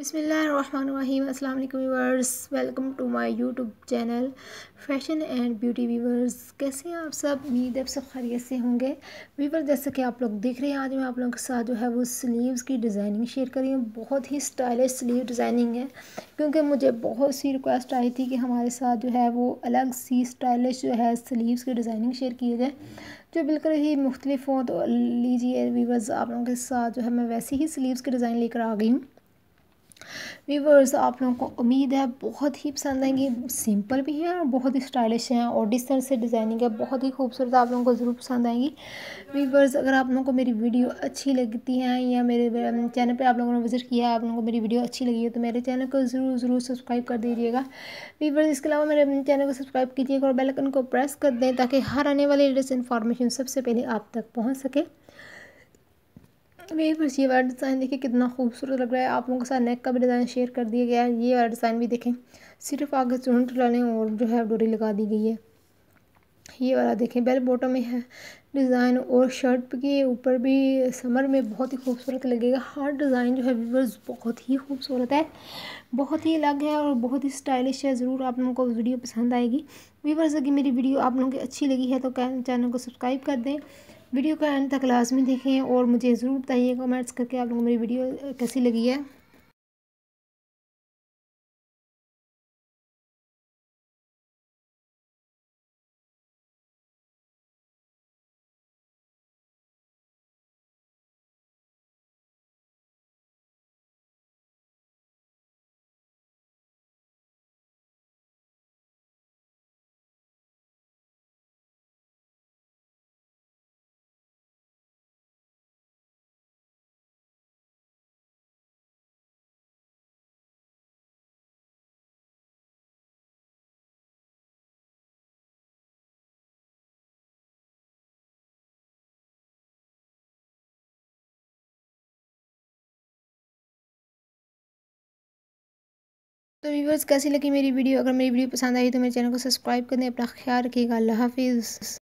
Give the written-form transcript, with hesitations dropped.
बिस्मिल्लाहिर्रहमानिर्रहीम। अस्सलाम वालेकुम viewers, welcome to my YouTube channel fashion and beauty viewers. कैसे हैं आप सब? उम्मीद है आप सब खैरियत से होंगे। व्यूअर्स, जैसे कि आप लोग देख रहे हैं, आज मैं आप लोगों के साथ जो है वो स्लीव्स की डिज़ाइनिंग शेयर कर रही हूँ। बहुत ही स्टाइलिश स्लीव डिज़ाइनिंग है, क्योंकि मुझे बहुत सी रिक्वेस्ट आई थी कि हमारे साथ जो है वो अलग सी स्टाइलिश जो है स्लीव्स की डिज़ाइनिंग शेयर की जाए, जो बिल्कुल ही मुख्तलिफ हो। तो लीजिए व्यूअर्स, आप लोगों के साथ जो है मैं वैसी ही स्लीव्स की डिज़ाइन लेकर आ गई हूँ। व्यूवर्स, आप लोगों को उम्मीद है बहुत ही पसंद आएंगी। सिंपल भी है और बहुत ही स्टाइलिश हैं और जिस तरह से डिज़ाइनिंग है बहुत ही खूबसूरत, आप लोगों को ज़रूर पसंद आएंगी। व्यूवर्स, अगर आप लोगों को मेरी वीडियो अच्छी लगती है या मेरे चैनल पे आप लोगों ने विज़िट किया है, आप लोगों को मेरी वीडियो अच्छी लगी है, तो मेरे चैनल को ज़रूर सब्सक्राइब कर दीजिएगा। व्यूवर्स, इसके अलावा मेरे चैनल को सब्सक्राइब कीजिएगा और बेल आइकन को प्रेस कर दें, ताकि हर आने वाली लेटेस्ट इन्फॉर्मेशन सबसे पहले आप तक पहुँच सके। व्यूअर्स, ये वाला डिज़ाइन देखिए कितना खूबसूरत लग रहा है। आप लोगों के साथ नेक का भी डिज़ाइन शेयर कर दिया गया है। ये वाला डिज़ाइन भी देखें, सिर्फ आगे चुन्नट डालें और जो है डोरी लगा दी गई है। ये वाला देखें, बेल बॉटम में है डिज़ाइन और शर्ट के ऊपर भी समर में बहुत ही खूबसूरत लगेगा। हर डिज़ाइन जो है व्यूअर्स बहुत ही खूबसूरत है, बहुत ही अलग है और बहुत ही स्टाइलिश है। ज़रूर आप लोगों को वीडियो पसंद आएगी। व्यूअर्स, अगर मेरी वीडियो आप लोगों की अच्छी लगी है तो चैनल को सब्सक्राइब कर दें, वीडियो का एंड तक लाजमी देखें और मुझे ज़रूर बताइए कमेंट्स करके आप लोगों को मेरी वीडियो कैसी लगी है। तो व्यूअर्स, कैसी लगी मेरी वीडियो? अगर मेरी वीडियो पसंद आई तो मेरे चैनल को सब्सक्राइब कर दें। अपना ख्याल रखिएगा। अल्लाह हाफिज़।